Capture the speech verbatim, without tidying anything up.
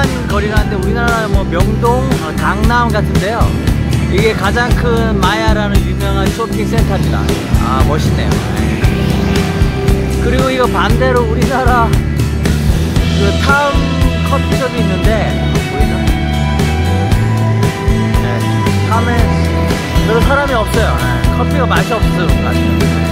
조그만 거리가 한데 우리나라 뭐 명동, 어, 강남 같은데요. 이게 가장 큰 마야라는 유명한 쇼핑센터입니다. 아 멋있네요. 네. 그리고 이거 반대로 우리나라 그 탐 커피숍이 있는데 보이나? 네, 탐에 별로 사람이 없어요. 네, 커피가 맛이 없어서 그런 것 같아요.